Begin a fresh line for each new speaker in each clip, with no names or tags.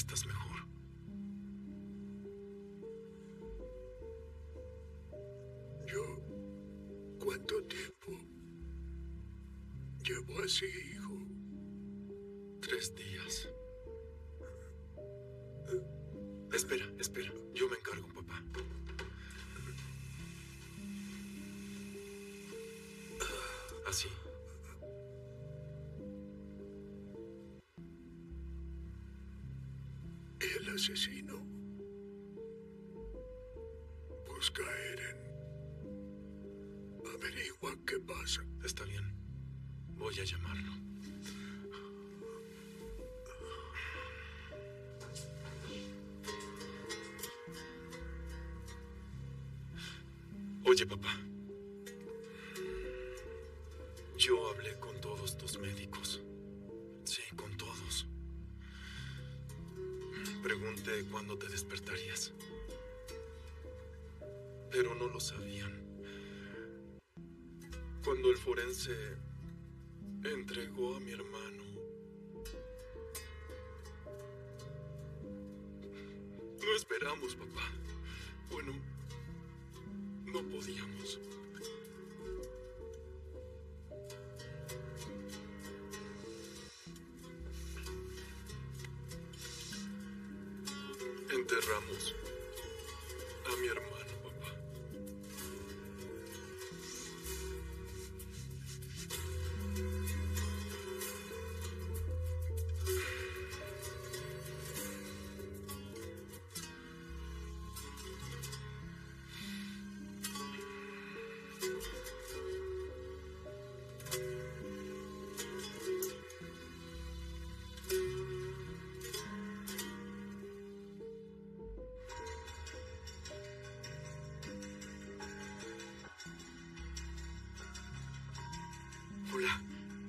estás mejor.
Yo... ¿Cuánto tiempo llevo así, hijo?
3 días. Espera, espera. Yo me encargo, papá. Así.
El asesino busca a Eren. Averigua qué pasa.
Está bien. Voy a llamarlo. Oye, papá. Yo hablé con todos tus médicos. Sí, con todos. Pregunté cuándo te despertarías. Pero no lo sabían. Cuando el forense entregó a mi hermano, no esperamos, papá. Bueno, no podíamos. Enterramos a mi hermano, papá. Hola.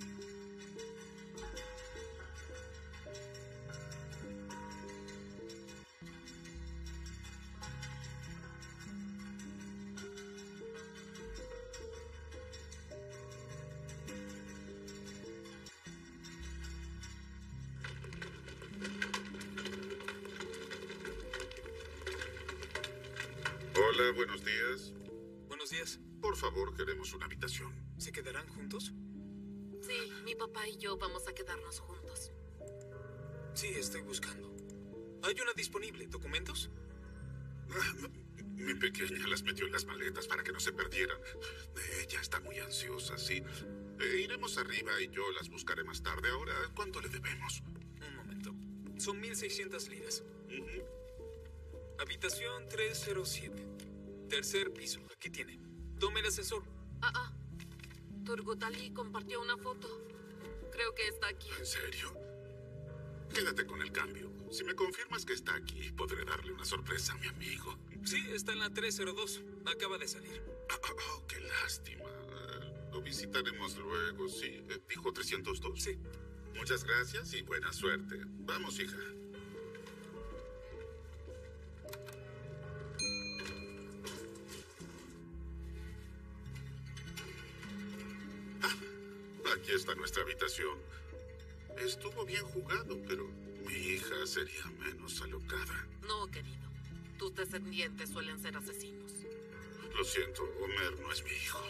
Hola, buenos días.
Buenos días.
Por favor, queremos una habitación.
¿Se quedarán juntos?
Sí, mi papá y yo vamos a quedarnos juntos.
Sí, estoy buscando. Hay una disponible. ¿Documentos?
Mi pequeña las metió en las maletas para que no se perdieran. Ella está muy ansiosa, sí. Iremos arriba y yo las buscaré más tarde. Ahora, ¿cuánto le debemos?
Un momento. Son 1.600 liras.
Ujú.
Habitación 307. Tercer piso. Aquí tiene. Tome el ascensor.
Turgut Ali compartió una foto. Creo que está aquí.
¿En serio? Quédate con el cambio. Si me confirmas que está aquí, podré darle una sorpresa a mi amigo.
Sí, está en la 302. Acaba de salir.
Qué lástima. Lo visitaremos luego, sí. ¿Dijo 302?
Sí.
Muchas gracias y buena suerte. Vamos, hija. Aquí está nuestra habitación. Estuvo bien jugado, pero mi hija sería menos alocada.
No, querido. Tus descendientes suelen ser asesinos.
Lo siento, Homer no es mi hijo.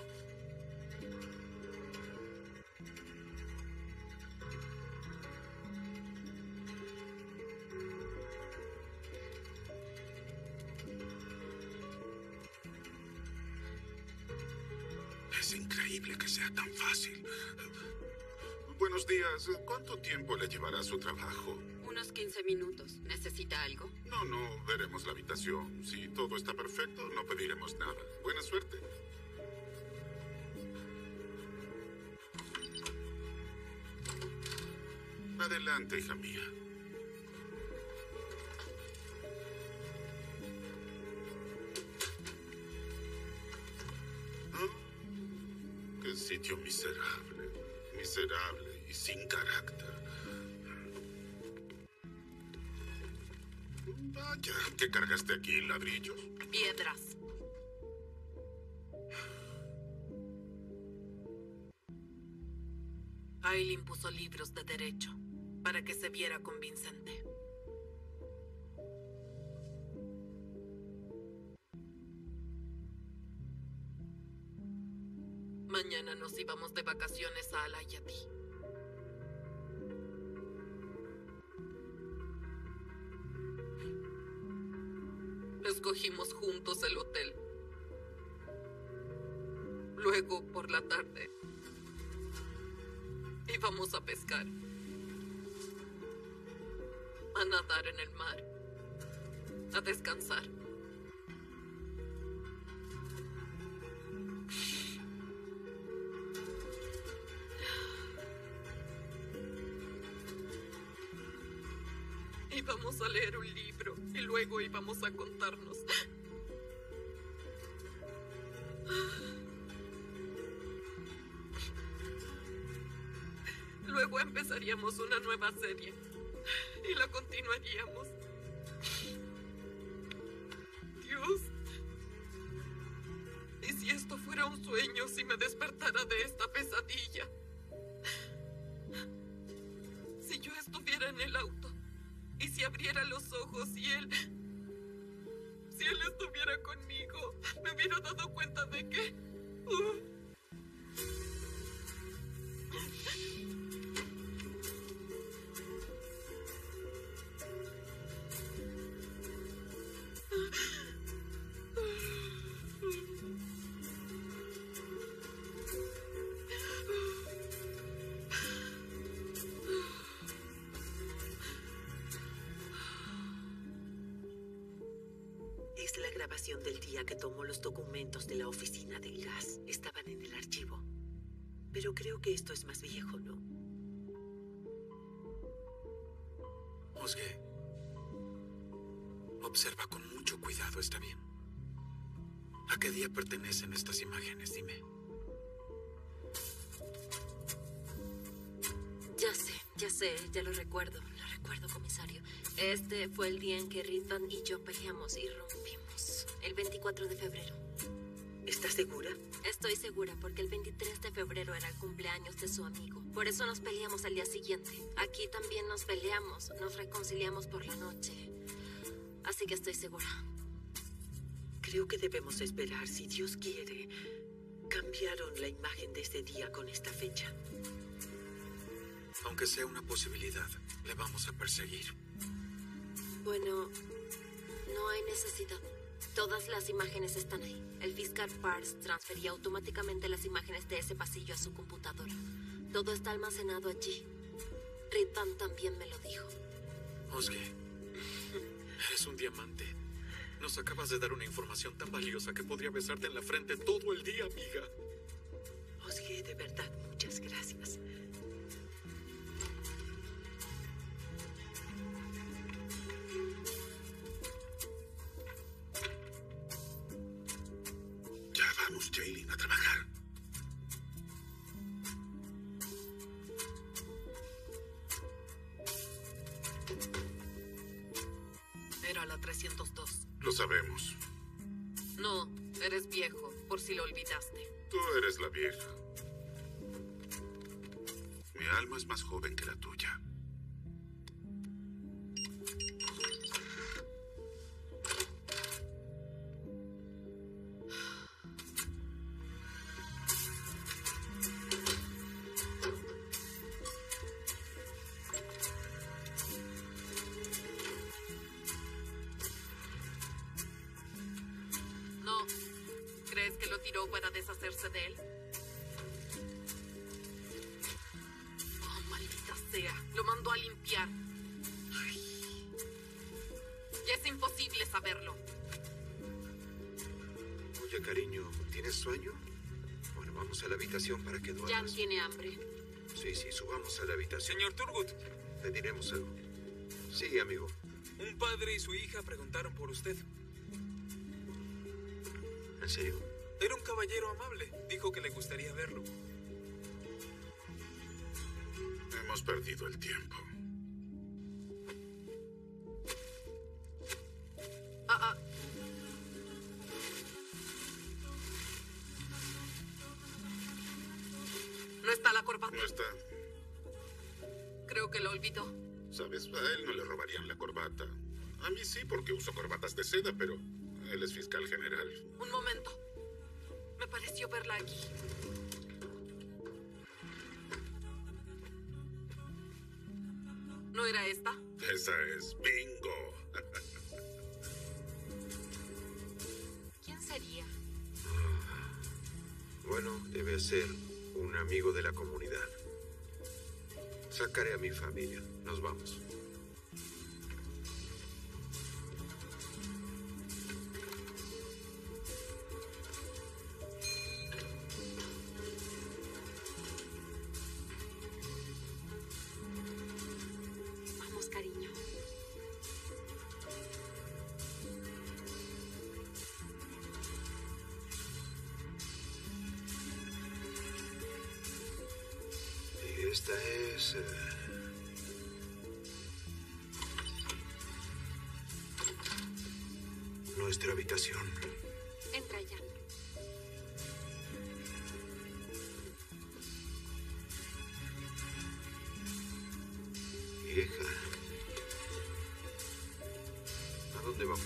Es increíble que sea tan fácil. Buenos días. ¿Cuánto tiempo le llevará su trabajo?
Unos 15 minutos. ¿Necesita algo?
No, veremos la habitación. Si todo está perfecto, no pediremos nada. Buena suerte. Adelante, hija mía. Qué sitio miserable. Miserable y sin carácter. Vaya, ¿qué cargaste aquí? ¿Ladrillos?
Piedras. Aileen puso libros de derecho para que se viera convincente. nos íbamos de vacaciones a Alayati. Escogimos juntos el hotel. Luego, por la tarde, íbamos a pescar, a nadar en el mar, a descansar. Íbamos a leer un libro y luego íbamos a contarnos. Luego empezaríamos una nueva serie y la continuaríamos. Dios, ¿y si esto fuera un sueño, si me despertara de esta pesadilla? Si yo estuviera en el auto y si abriera los ojos y si él estuviera conmigo, me hubiera dado cuenta de que...
Es la grabación del día que tomó los documentos de la oficina del gas. Estaban en el archivo. Pero creo que esto es más viejo, ¿no?
Osge, observa con mucho cuidado, ¿está bien? ¿A qué día pertenecen estas imágenes? Dime.
Ya sé, ya lo recuerdo, comisario. Este fue el día en que Ridvan y yo peleamos y rompimos. El 24 de febrero.
¿Estás segura?
Estoy segura porque el 23 de febrero era el cumpleaños de su amigo. Por eso nos peleamos al día siguiente. Aquí también nos peleamos, nos reconciliamos por la noche. Así que estoy segura.
Creo que debemos esperar, si Dios quiere. Cambiaron la imagen de este día con esta fecha.
Aunque sea una posibilidad, le vamos a perseguir.
Bueno, no hay necesidad. Todas las imágenes están ahí. El fiscal Parks transfería automáticamente las imágenes de ese pasillo a su computadora. Todo está almacenado allí. Ridvan también me lo dijo.
Osge, eres un diamante. Nos acabas de dar una información tan valiosa que podría besarte en la frente todo el día, amiga.
Osge, de verdad, muchas gracias.
Ya vamos, Jaylin, a trabajar.
Era la 302.
Lo sabemos.
No, eres viejo, por si lo olvidaste.
Tú eres la vieja. Mi alma es más joven que la tuya.
No. ¿Crees que lo tiró para deshacerse de él? Oh, maldita sea. Lo mandó a limpiar. Ay. Ya es imposible saberlo.
Oye, cariño, ¿tienes sueño? Bueno, vamos a la habitación para que
Jan
duermas.
tiene hambre.
Sí, subamos a la habitación.
Señor Turgut,
Le diremos algo. Sí, amigo.
un padre y su hija preguntaron por usted.
¿En serio?
Era un caballero amable. Dijo que le gustaría verlo.
Hemos perdido el tiempo.
Ah. No está la corbata.
No está.
Creo que lo olvidó.
¿Sabes? A él no le robarían la corbata. A mí sí, porque uso corbatas de seda, pero él es fiscal general.
Un momento. Me pareció verla aquí. será esta?
Esa es Bingo.
¿Quién sería?
Bueno, debe ser un amigo de la comunidad. Sacaré a mi familia. Nos vamos.
Vamos, cariño.
Y esta es... nuestra habitación.
Entra ya.
Hija. ¿A dónde vamos?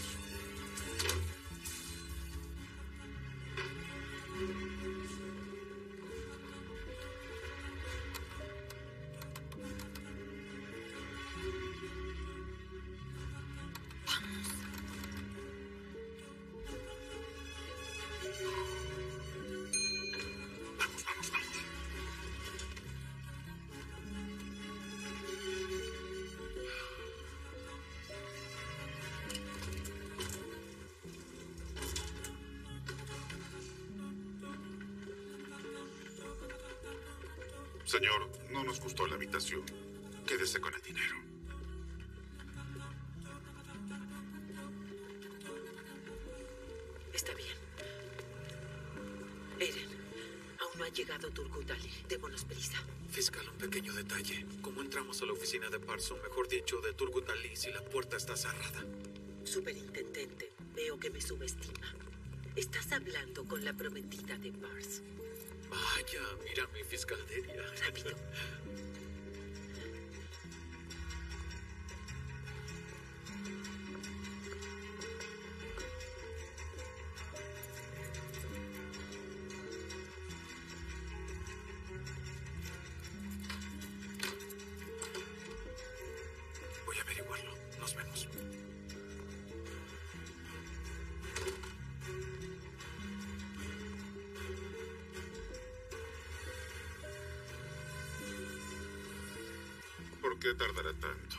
Señor, no nos gustó la habitación. Quédese con el dinero.
Está bien. Eren, aún no ha llegado Turgut Ali. Démonos prisa.
Fiscal, un pequeño detalle. ¿Cómo entramos a la oficina de Parson, mejor dicho, de Turgut Ali, si la puerta está cerrada?
Superintendente, veo que me subestima. Estás hablando con la prometida de Pars.
Vaya, mira mi fiscalderia.
Rápido.
Voy a averiguarlo. Nos vemos.
¿Por qué tardará tanto?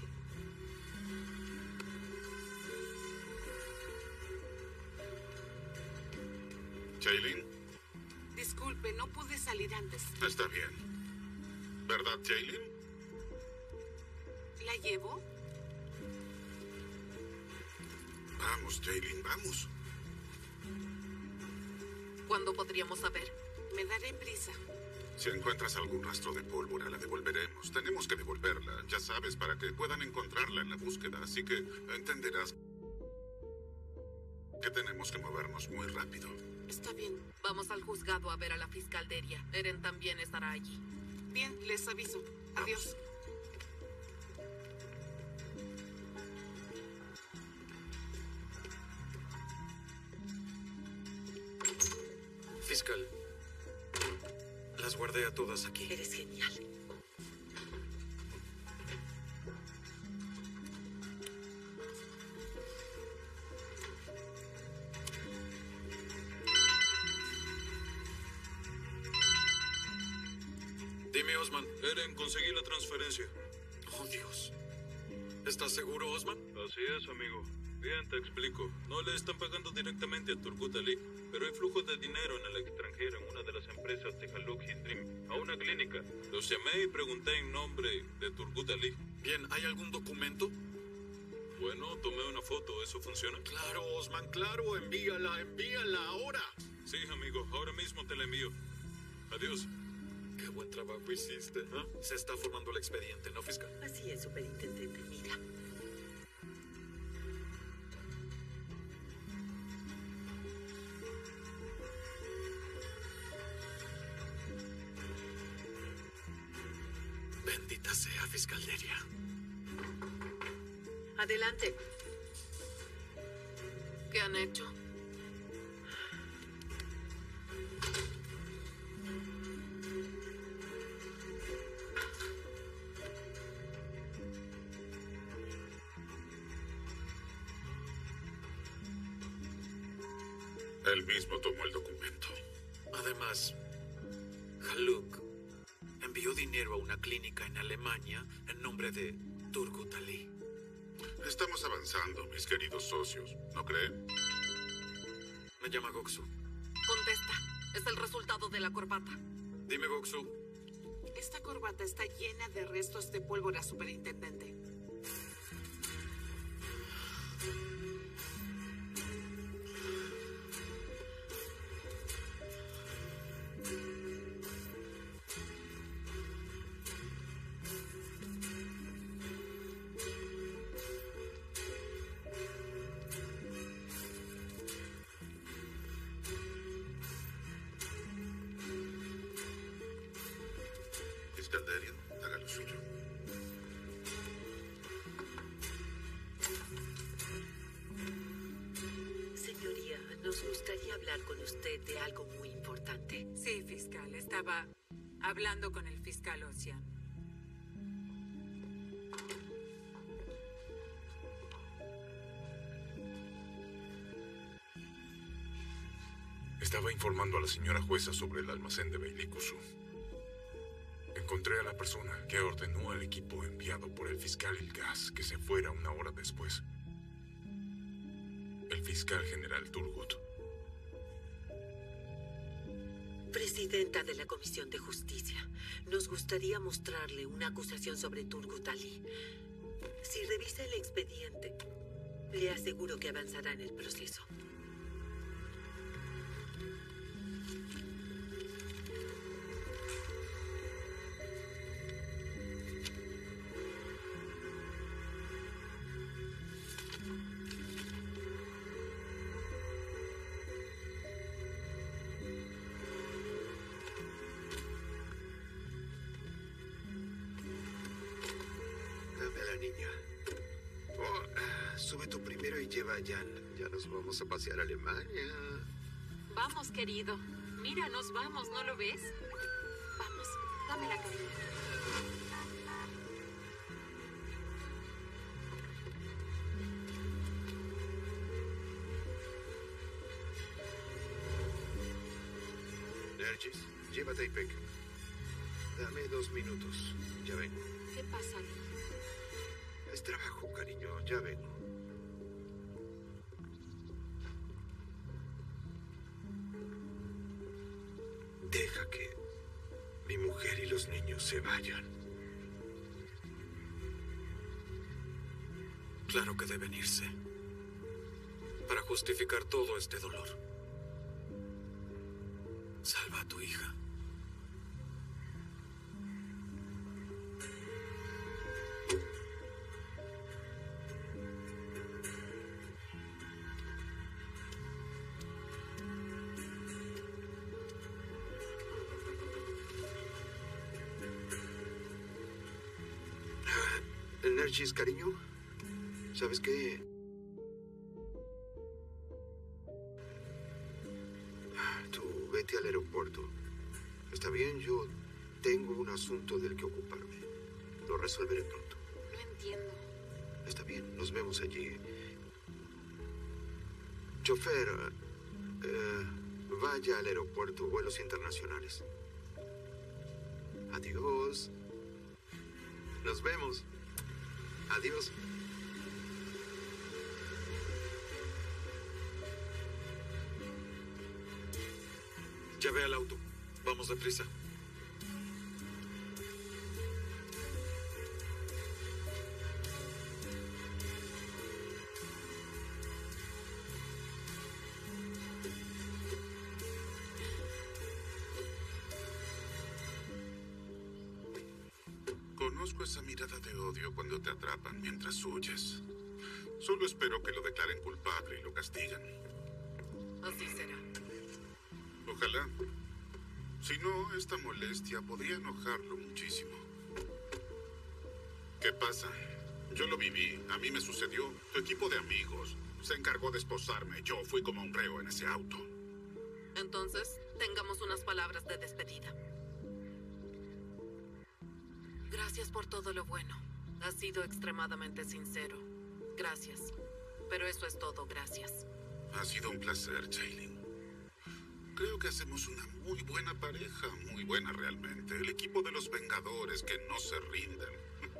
Jaylin,
Disculpe, no pude salir antes.
está bien. ¿Verdad, Jaylin?
¿La llevo?
Vamos, Jaylin, vamos.
¿Cuándo podríamos saber? Me daré prisa.
Si encuentras algún rastro de pólvora, la devolveremos. Tenemos que devolverla, ya sabes, para que puedan encontrarla en la búsqueda. Así que entenderás que tenemos que movernos muy rápido.
Está bien.
Vamos al juzgado a ver a la fiscalderia. Eren también estará allí.
Bien, les aviso. Adiós.
Fiscal, las guardé a todas aquí.
Eres genial.
Dime, Osman.
Eren, conseguí la transferencia.
Oh, Dios. ¿Estás seguro, Osman?
Así es, amigo. Bien, te explico. No le están pagando directamente a Turgut Ali, pero hay flujos de dinero en el extranjero en una de las empresas de Haluk y Dream, a una clínica. Los llamé y pregunté en nombre de Turgut Ali.
Bien, ¿hay algún documento?
Bueno, tomé una foto. ¿Eso funciona?
Claro, Osman, claro. Envíala ahora.
Sí, amigo. Ahora mismo te la envío. Adiós.
Qué buen trabajo hiciste. ¿Ah? Se está formando el expediente, ¿no, fiscal?
Así es, superintendente. Mira.
Bendita sea, fiscalderia.
Adelante.
¿Qué han hecho?
Él mismo tomó el documento.
Además, Haluk envió dinero a una clínica en Alemania en nombre de Turgut Ali.
Estamos avanzando, mis queridos socios, ¿no creen?
Me llama Goksu.
Contesta. Es el resultado de la corbata.
Dime, Goksu.
Esta corbata está llena de restos de pólvora, superintendente.
Fiscal Derian, haga lo suyo.
Señoría, nos gustaría hablar con usted de algo muy importante.
Sí, fiscal. Estaba hablando con el fiscal Ocean.
Estaba informando a la señora jueza sobre el almacén de Beilikusu. Encontré a la persona que ordenó al equipo enviado por el fiscal Ilgaz que se fuera una hora después. El fiscal general Turgut.
Presidenta de la Comisión de Justicia, nos gustaría mostrarle una acusación sobre Turgut Ali. Si revisa el expediente, le aseguro que avanzará en el proceso.
Dame a la niña. Sube tú primero y lleva a Jan. Ya nos vamos a pasear a Alemania.
Vamos, querido. Mira, nos vamos, ¿no lo ves? Vamos, dame la cariño.
Nergis, llévate a Ipek. Dame 2 minutos. Ya vengo.
¿Qué pasa, Lee?
Es trabajo, cariño. Ya vengo. Deja que mi mujer y los niños se vayan.
Claro que deben irse. Para justificar todo este dolor. Salva a tu hija.
Nergis, cariño. ¿Sabes qué? Tú vete al aeropuerto. Está bien, yo tengo un asunto del que ocuparme. Lo resolveré pronto.
No entiendo.
Está bien, nos vemos allí. Chofer, vaya al aeropuerto, vuelos internacionales. Adiós. Nos vemos. Adiós.
Ya ve al auto. Vamos deprisa.
Conozco esa mirada de odio cuando te atrapan mientras huyes. Solo espero que lo declaren culpable y lo castiguen.
Así será.
Ojalá. Si no, esta molestia podría enojarlo muchísimo. ¿Qué pasa? Yo lo viví. A mí me sucedió. Tu equipo de amigos se encargó de esposarme. Yo fui como un reo en ese auto.
Entonces, tengamos unas palabras de despedida. Gracias por todo lo bueno. Has sido extremadamente sincero. Gracias. Pero eso es todo, gracias.
Ha sido un placer, Jaylin. Creo que hacemos una muy buena pareja, muy buena realmente. El equipo de los Vengadores que no se rinden.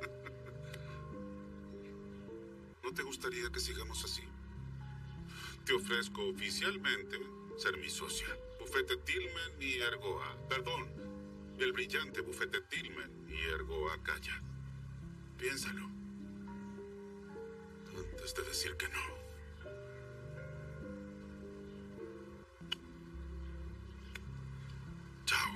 ¿No te gustaría que sigamos así? Te ofrezco oficialmente ser mi socia. Bufete Tillman y Ergoa. Perdón, el brillante Bufete Tillman y Ergoa Calla. Piénsalo. Antes de decir que no. Chao.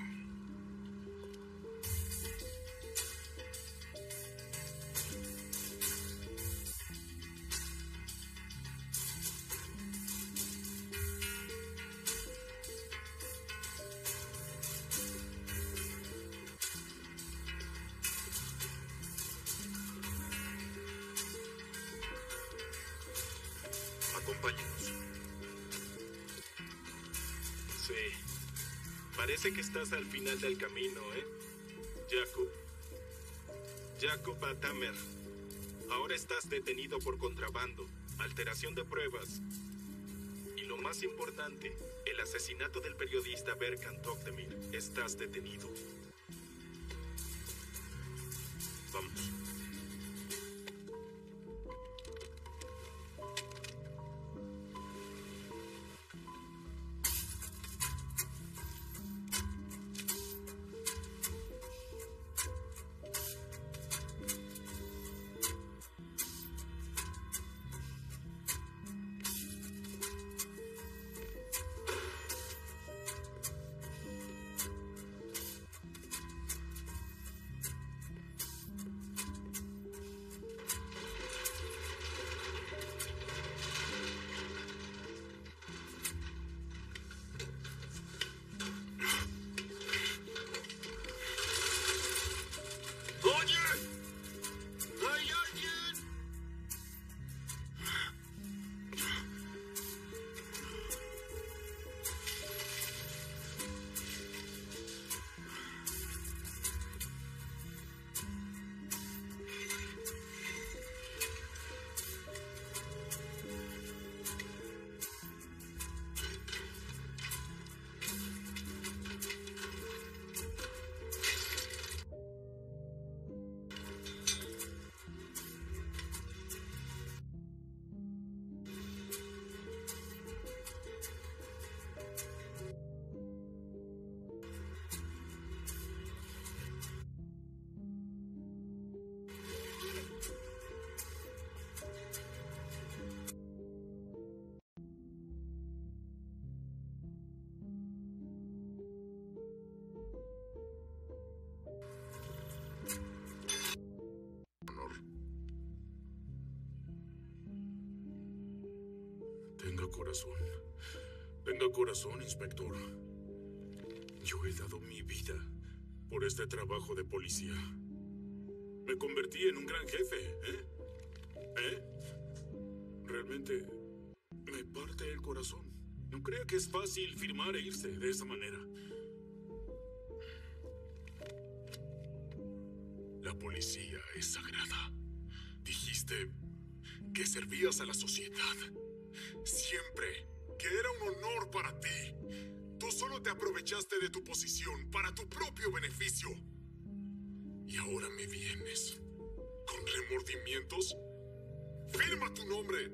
Acompáñenos. Sí. Parece que estás al final del camino, ¿eh? Jacob Atamer. Ahora estás detenido por contrabando, alteración de pruebas. Y lo más importante, el asesinato del periodista Berkan Tokdemir. Estás detenido. Vamos.
Tenga corazón, inspector. Yo he dado mi vida por este trabajo de policía. Me convertí en un gran jefe, ¿eh? Realmente me parte el corazón. No crea que es fácil firmar e irse de esa manera. La policía es sagrada. Dijiste que servías a la sociedad. Siempre. Que era un honor para ti. Tú solo te aprovechaste de tu posición para tu propio beneficio. Y ahora me vienes con remordimientos. Firma tu nombre.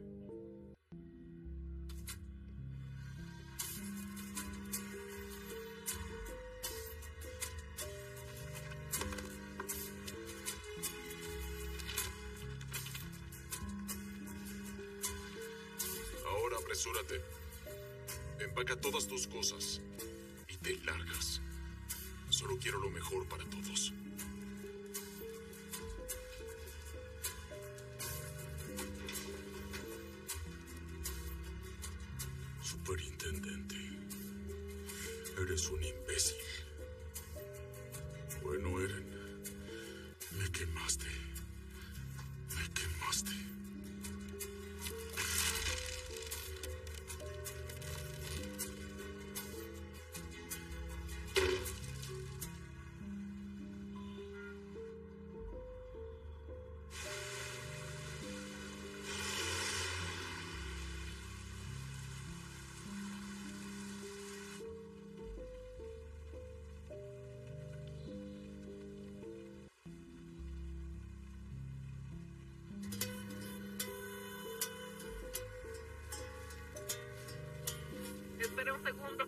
Ahora apresúrate. Empaca todas tus cosas y te largas. Solo quiero lo mejor para todos. Superintendente, eres un imbécil. Bueno, Eren, me quemaste. Me quemaste.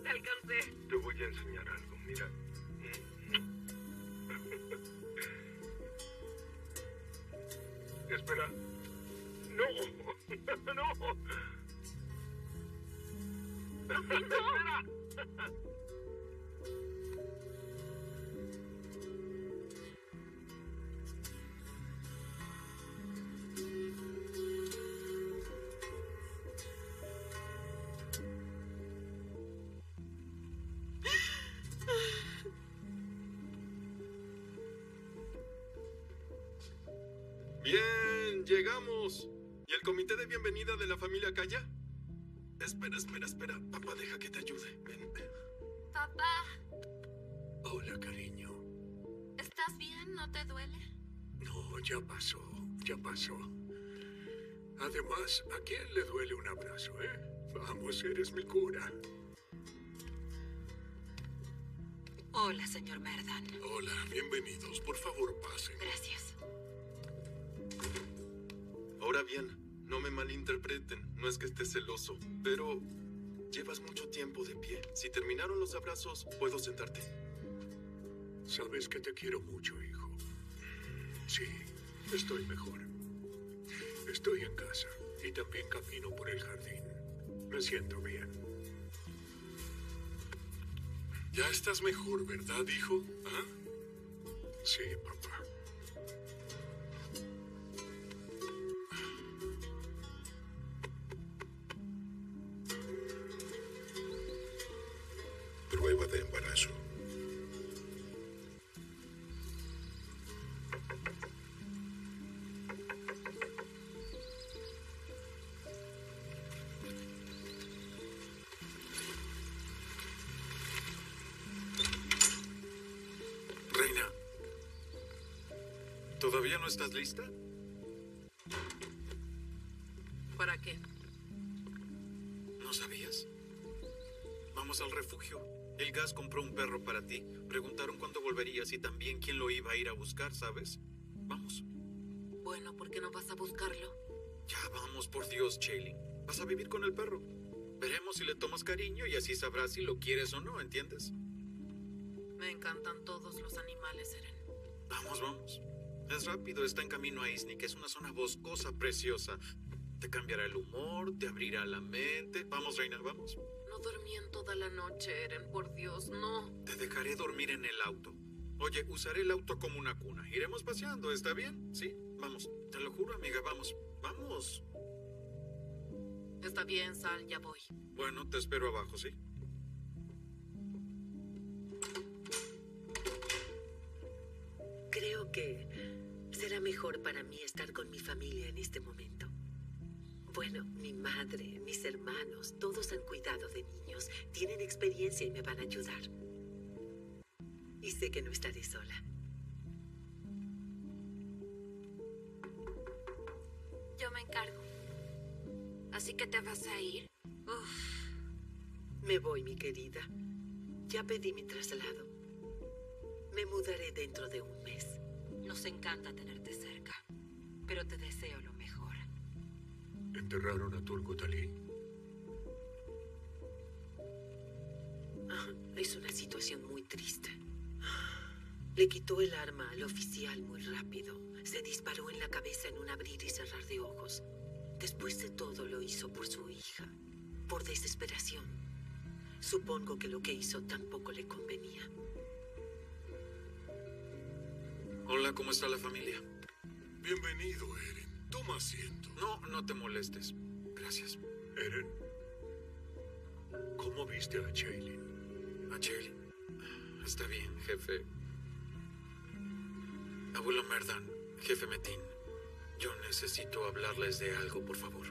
te alcancé.
Te voy a enseñar algo, mira. Espera. No. No. Espera.
Bien, llegamos. ¿Y el comité de bienvenida de la familia Calla? Espera. Papá, deja que te ayude. Ven.
Papá,
Hola, cariño.
¿estás bien? ¿No te duele?
No, ya pasó. Además, ¿a quién le duele un abrazo, Vamos, eres mi cura.
Hola, señor Merdan.
Hola, bienvenidos. Por favor, pasen.
Gracias.
Ahora bien, no me malinterpreten. No es que esté celoso, pero llevas mucho tiempo de pie. Si terminaron los abrazos, puedo sentarte.
Sabes que te quiero mucho, hijo. Sí, estoy mejor. Estoy en casa y también camino por el jardín. Me siento bien.
Ya estás mejor, ¿verdad, hijo? ¿Ah?
Sí, papá. Prueba de embarazo.
Reina, ¿todavía no estás lista?
¿Para qué?
¿No sabías? Vamos al refugio. El gas compró un perro para ti. Preguntaron cuándo volverías y también quién lo iba a ir a buscar, ¿sabes? Vamos.
Bueno, ¿por qué no vas a buscarlo?
Ya vamos, por Dios, Shailene. Vas a vivir con el perro. Veremos si le tomas cariño y así sabrás si lo quieres o no, ¿entiendes?
Me encantan todos los animales, Eren.
Vamos. Es rápido, está en camino a Iznik, es una zona boscosa preciosa. Te cambiará el humor, te abrirá la mente. Vamos, Reina, vamos.
No dormí en toda la noche, Eren, por Dios, no.
Te dejaré dormir en el auto. Oye, usaré el auto como una cuna. Iremos paseando, ¿está bien? Sí, vamos. Te lo juro, amiga, vamos. Vamos.
Está bien, Sal, ya voy.
Bueno, te espero abajo, ¿sí?
Creo que será mejor para mí estar con mi familia en este momento. Bueno, mi madre, mis hermanos, todos han cuidado de niños, tienen experiencia y me van a ayudar. Y sé que no estaré sola.
Yo me encargo. ¿Así que te vas a ir?
Me voy, mi querida. Ya pedí mi traslado. Me mudaré dentro de un mes.
Nos encanta tenerte cerca, pero te deseo lo mejor.
¿Enterraron a Turgut Ali?
Es una situación muy triste. Le quitó el arma al oficial muy rápido. Se disparó en la cabeza en un abrir y cerrar de ojos. Después de todo lo hizo por su hija, por desesperación. Supongo que lo que hizo tampoco le convenía.
Hola, ¿cómo está la familia?
Bienvenido, Eren. Toma asiento.
No te molestes. Gracias.
Eren, ¿cómo viste a Shailene?
¿A Shailene? Está bien, jefe. Abuelo Merdan, jefe Metin, yo necesito hablarles de algo, por favor.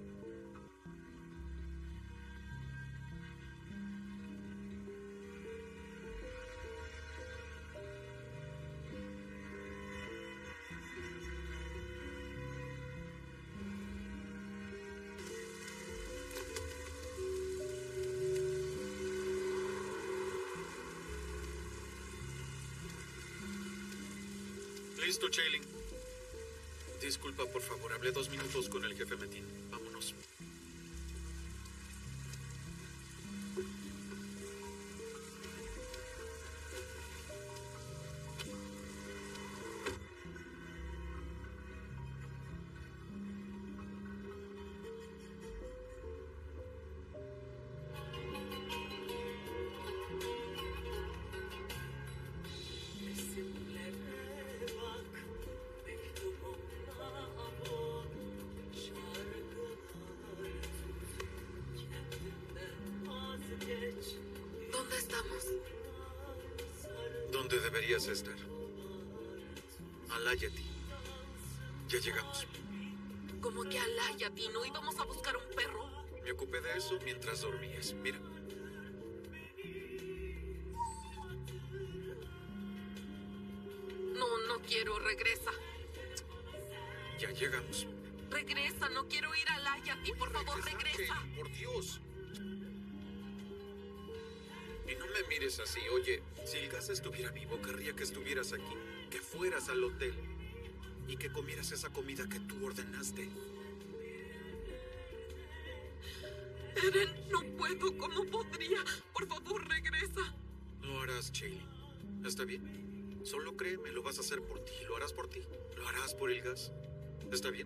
Listo, Shailene. Disculpa, por favor. Hablé 2 minutos con el jefe Metin. Vámonos. Donde deberías estar. Aláyate. Ya llegamos.
¿Cómo que aláyate? ¿No íbamos a buscar un perro?
Me ocupé de eso mientras dormías. Mira.
No quiero. Regresa.
Ya llegamos.
Regresa. No quiero ir a Aláyate. Por favor, regresa.
Katie, por Dios. Y no me mires así. Oye, si el gas estuviera vivo, querría que estuvieras aquí. Que fueras al hotel. Y que comieras esa comida que tú ordenaste.
Eren, no puedo. ¿Cómo podría? Por favor, regresa.
Lo harás, Shailene. ¿Está bien? Solo créeme, lo vas a hacer por ti. Lo harás por ti. Lo harás por el gas. ¿Está bien?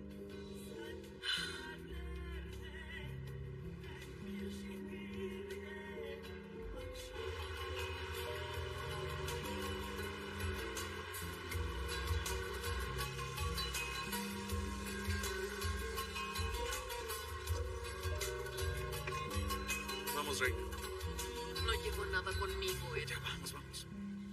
Vamos, Reina.
No llevo nada conmigo, Eren.
Ya vamos, vamos.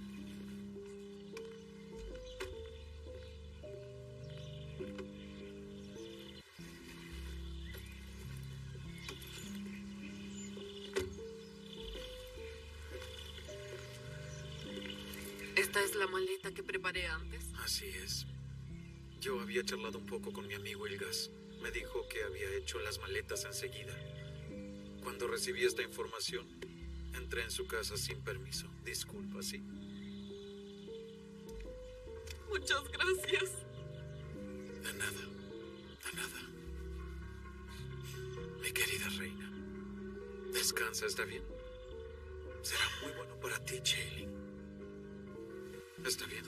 ¿Esta es la maleta que preparé antes?
Así es. Yo había charlado un poco con mi amigo el gas. Me dijo que había hecho las maletas enseguida. Cuando recibí esta información, entré en su casa sin permiso. Disculpa, ¿sí?
Muchas gracias.
De nada. De nada. Mi querida reina. Descansa, ¿está bien? Será muy bueno para ti, Shailene. ¿Está bien?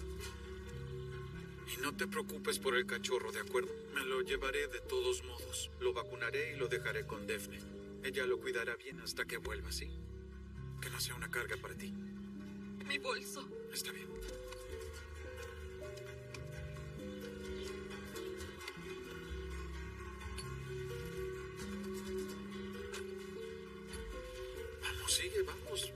Y no te preocupes por el cachorro, ¿de acuerdo? Me lo llevaré de todos modos. Lo vacunaré y lo dejaré con Daphne. Ella lo cuidará bien hasta que vuelva, ¿sí? Que no sea una carga para ti.
Mi bolso.
Está bien. Vamos, sigue, vamos.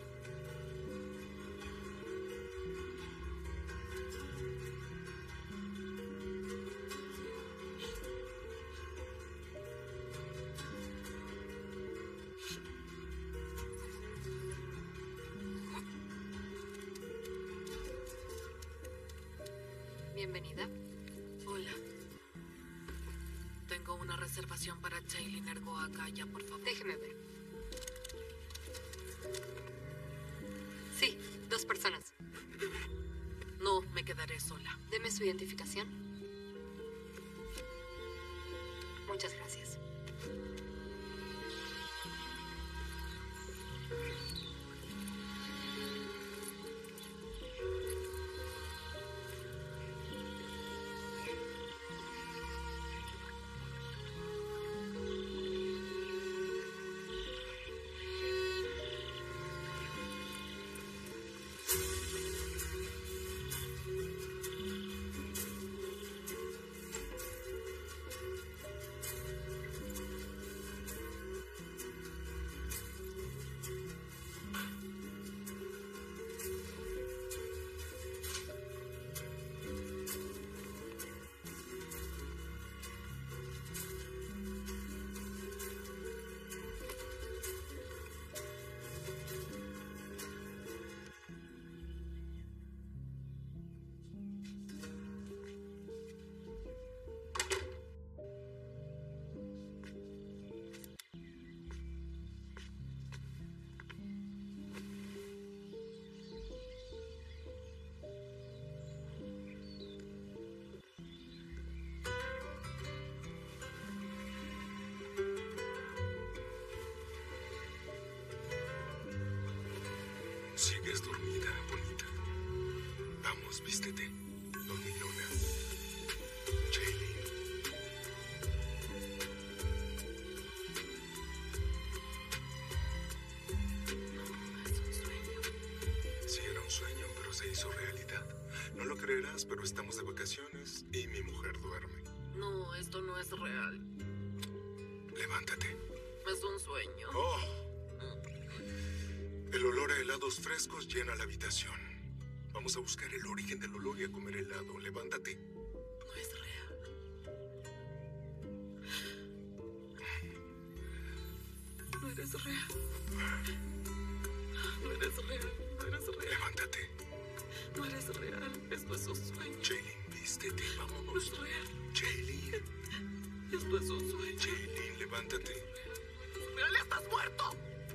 Bienvenida.
Hola. Tengo una reservación para Shailene Ergoa Kaya, por favor.
Déjeme ver. Sí, 2 personas.
No, me quedaré sola.
Deme su identificación. Muchas gracias.
Sigues dormida, bonita. Vamos, vístete. Dormilona. Shailene.
Es un sueño.
Sí, era un sueño, pero se hizo realidad. No lo creerás, pero estamos de vacaciones y mi mujer duerme.
No, esto no es real.
Levántate.
Es un sueño.
Oh. El olor a helados frescos llena la habitación.
Vamos a buscar el origen del olor y a comer helado. Levántate.
No es real. No eres real. No eres real. No eres real.
Levántate.
No eres real. Esto es un sueño.
Jaylin, vístete.
No
Vámonos.
es real.
Jaylin.
Esto es un sueño.
Jaylin, levántate.
¡Real, estás muerto!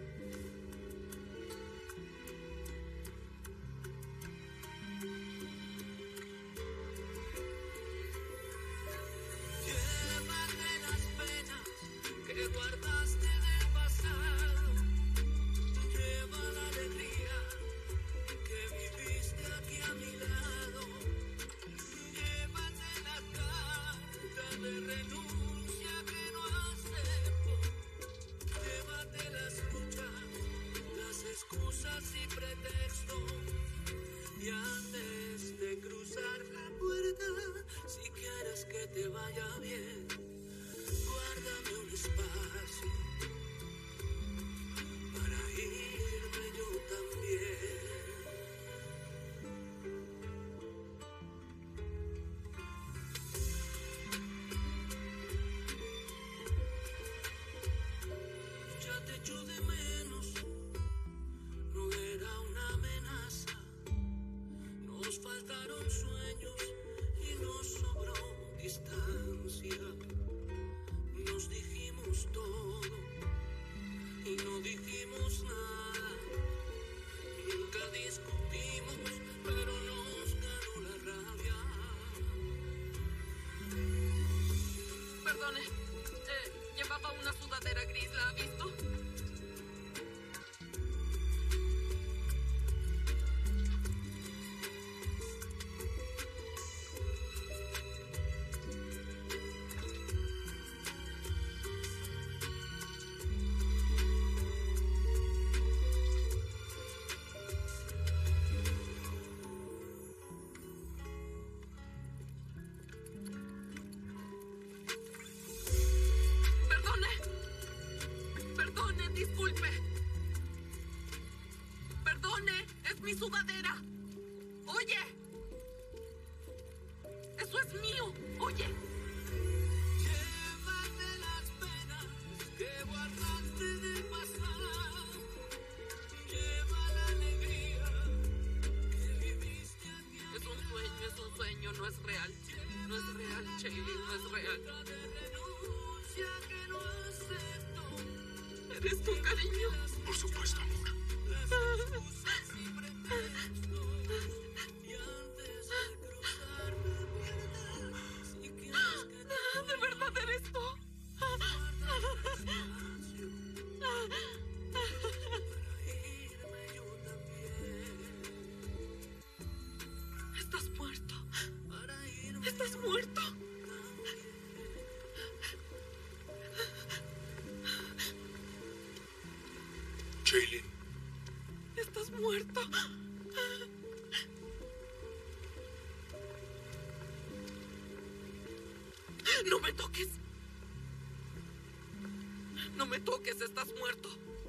Llévate las penas que guardaste del pasado. Lleva la alegría que viviste aquí a mi lado. Llévate la carta de renuncia que no acepto. Llévate las luchas, las excusas y pretextos. Y antes de cruzar la puerta, si quieres que te vaya bien, guárdame un espacio para irme yo también. Ya te echo de menos, no era una amenaza. Nos faltaron sueños y nos sobró distancia. Nos dijimos todo y no dijimos nada. Nunca discutimos, pero nos ganó la rabia.
Perdone. Llevaba una sudadera gris. ¿La ha visto? Perdone. Perdone, disculpe. Perdone, es mi sudadera. Oye. Eso es mío. Oye.
Llévate las penas que guardaste del pasado. Lleva la alegría que viviste aquí.
Es un sueño, no es real. No es real, Jaylin, no es real.
De renuncia que no acepto.
¿Eres tu cariño?
Por supuesto, amor.
Las excusas y pretextos. Y antes de cruzar la puerta, si quieres que te
¿De verdad eres tú? Estás muerto. Estás muerto.
Jaylin,
Estás muerto. No me toques. No me toques, estás muerto.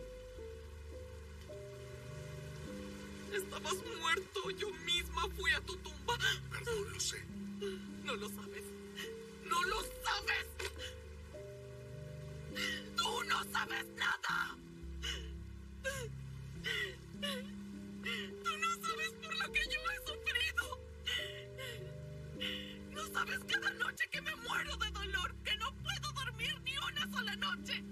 Estabas muerto. Yo misma fui a tu tumba.
perdón, lo sé.
No lo sabes. No lo sabes. Tú no sabes nada. Tú no sabes por lo que yo he sufrido. No sabes cada noche que me muero de dolor, que no puedo dormir ni una sola noche.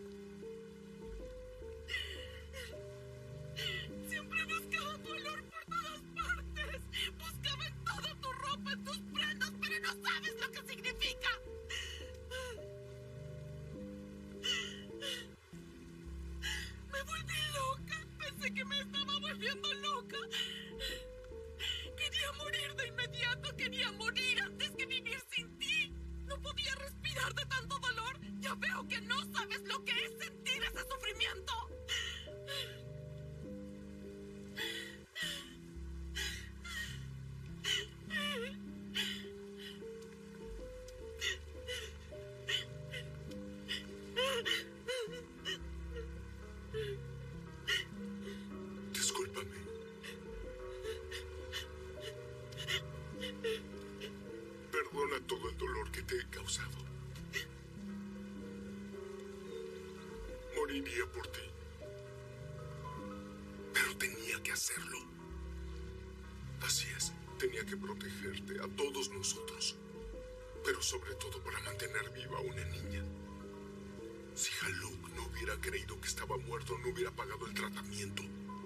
Siempre buscaba tu olor por todas partes. Buscaba en toda tu ropa, en tus prendas, pero no sabes lo que significa. Me volví loca. Pensé que me estaba volviendo loca. Quería morir de inmediato. Quería morir antes que vivir sin ti. No podía respirar de tanto dolor. Ya veo que no sabes lo que es sentir ese sufrimiento.
moriría por ti. Pero tenía que hacerlo. Así es, tenía que protegerte a todos nosotros. Pero sobre todo para mantener viva a una niña. Si Haluk no hubiera creído que estaba muerto, no hubiera pagado el tratamiento.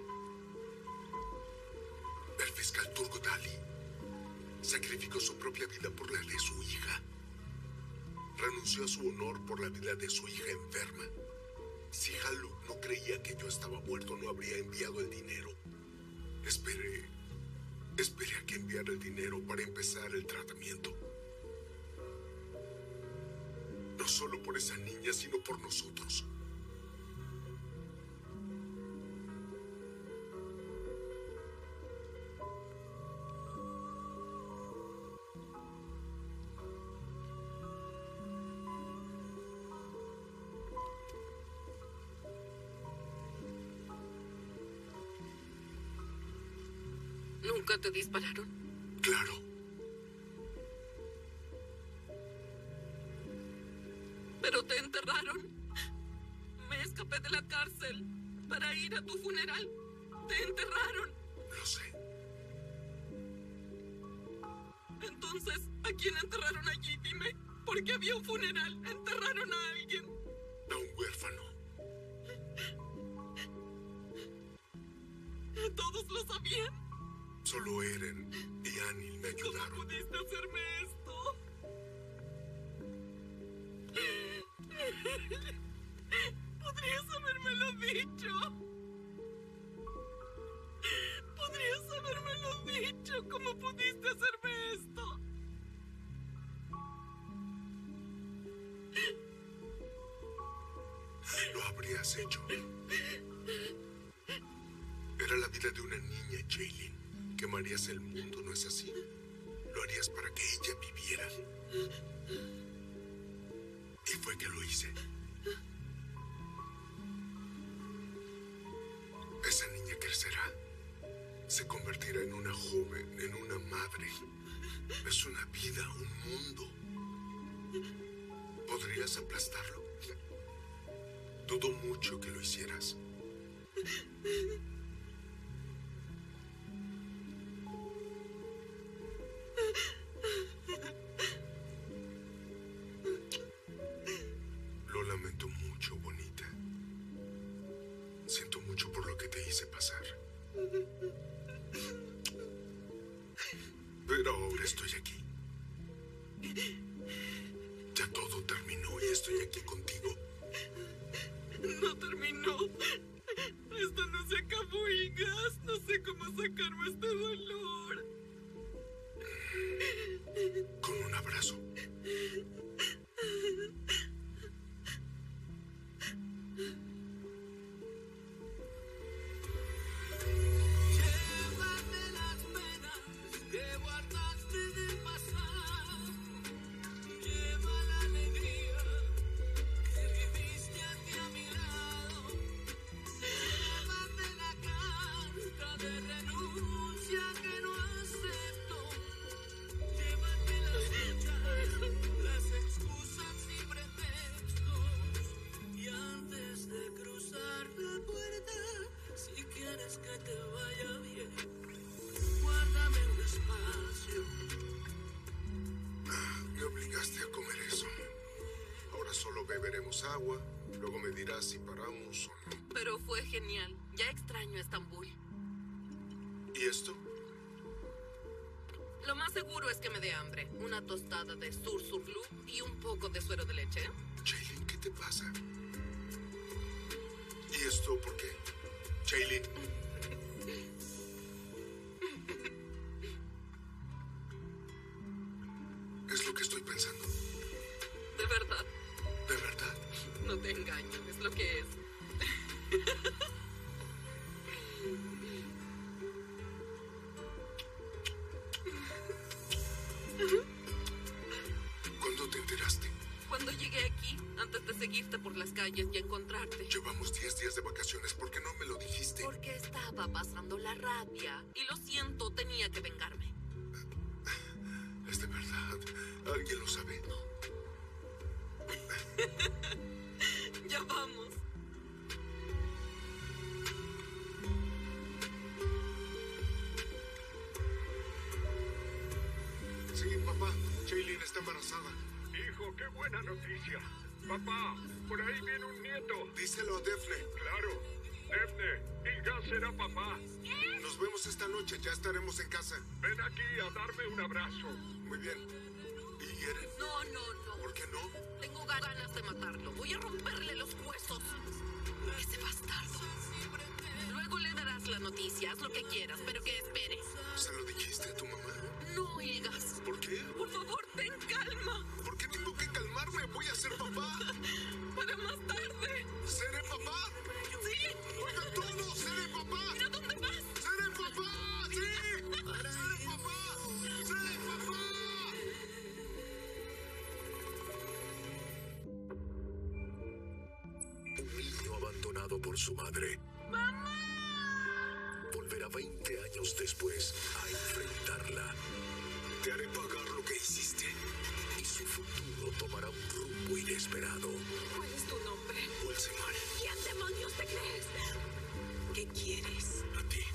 El fiscal Turgut Ali sacrificó su propia vida por la de su hija. Renunció a su honor por la vida de su hija enferma. Si Haluk no creía que yo estaba muerto, no habría enviado el dinero. Esperé a que enviara el dinero para empezar el tratamiento. No solo por esa niña, sino por nosotros.
¿Nunca te dispararon?
Claro.
Pero te enterraron. Me escapé de la cárcel para ir a tu funeral. Te enterraron.
Lo sé.
Entonces, ¿a quién enterraron allí? Dime. Porque había un funeral. Enterraron a alguien.
A un huérfano.
¿Todos lo sabían?
Solo Eren y Anil me ayudaron.
¿Cómo pudiste hacerme esto? Podrías habérmelo dicho. Podrías habérmelo dicho. ¿Cómo pudiste hacerme esto?
Lo habrías hecho. Era la vida de una niña, Jaylin. Quemarías el mundo, ¿no es así? Lo harías para que ella viviera. Y fue que lo hice. Esa niña crecerá. Se convertirá en una joven, en una madre. Es una vida, un mundo. ¿Podrías aplastarlo? Dudo mucho que lo hicieras. Lo lamento mucho, bonita. Siento mucho por lo que te hice pasar. Pero ahora estoy aquí. Ya todo terminó y estoy aquí contigo.
No terminó. Esto no se acabó, Ilgas. No sé cómo sacarme este dolor.
Con un abrazo.
Llévate las penas que guardaste del pasado. Lleva la alegría que viviste aquí a mi lado. Llévate la carta de renuncia que no acepto. Llévate las luchas, las excusas y pretextos. Y antes de cruzar la puerta, si quieres que te vaya bien, guárdame un espacio.
Me obligaste a comer eso. Ahora solo beberemos agua. Luego me dirás si paramos o no.
Pero fue genial. Ya extraño Estambul.
¿Y esto?
Lo más seguro es que me dé hambre. Una tostada de sursurlú y un poco de suero de leche.
Jaylin, ¿qué te pasa? ¿Y esto por qué? Jaylin. Es lo que estoy pensando.
De verdad.
De verdad.
No te engaño, es lo que es.
¿Cuándo te enteraste?
Cuando llegué aquí, antes de seguirte por las calles y encontrarte.
Llevamos 10 días de vacaciones. ¿Por qué no me lo dijiste?
Porque estaba pasando la rabia. Y lo siento, tenía que vengarme.
Es de verdad. ¿Alguien lo sabe?
Ya vamos.
está embarazada.
Hijo, qué buena noticia. Papá, por ahí viene un nieto.
Díselo a Daphne.
Claro. Daphne, Ilga será papá.
Nos vemos esta noche, ya estaremos en casa.
Ven aquí a darme un abrazo.
Muy bien. ¿Y Eren?
No, no, no.
¿Por qué no?
Tengo ganas de matarlo. Voy a romperle los huesos. Ese bastardo. Luego le darás la noticia. Haz lo que quieras, pero que espere.
¿Se lo dijiste a tu mamá?
No, Ilgas.
¿Por qué?
Por favor, ten calma.
¿Por qué tengo que calmarme? Voy a ser papá.
Para más tarde.
¿Seré papá?
Sí.
¡Oigan todos! ¡Seré papá!
Mira dónde vas.
¡Seré papá! ¡Sí! ¡Seré papá! ¡Seré papá!
Un niño abandonado por su madre.
¡Mamá!
Volverá 20 años después a enfrentarla. Te haré pagar lo que hiciste. Y su futuro tomará un rumbo inesperado.
¿Cuál es tu nombre?
Walsimar.
¿Quién demonios te crees?
¿Qué quieres?
A ti.